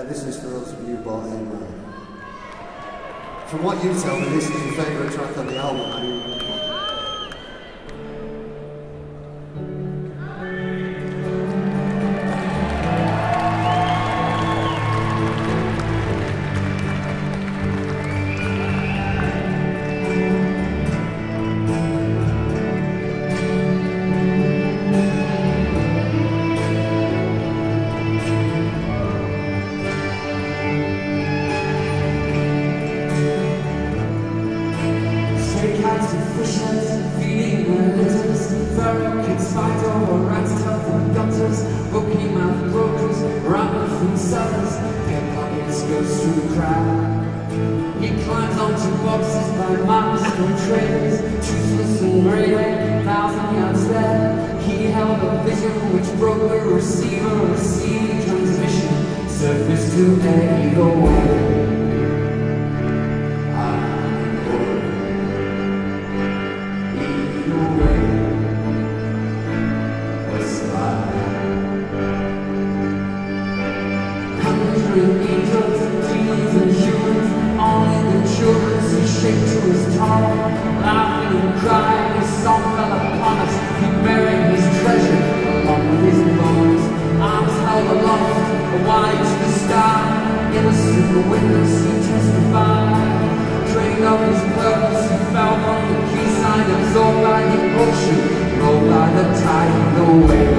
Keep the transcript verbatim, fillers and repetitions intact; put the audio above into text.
this is for those of you who bought in. Uh, from what you tell me, this is your favourite track on the album. I mean, feeding their litters, feral kids fight over rats, health doctors, bookie mouth brokers, ramen food sellers, pickpockets goes through the crowd. He climbs onto boxes by maps and traders, toothless and grey, a thousand yards there. He held a vision which broke the receiver, received transmission, surface to air either way. Angels and demons and humans, only the children see shape to his tongue. Laughing and crying, his song fell upon us. He buried his treasure along with his bones. Arms held aloft, wide to the sky. Innocent the witness, he testified. Trained of his purpose, he fell from the quayside, absorbed by the ocean, rolled by the tide, the wave.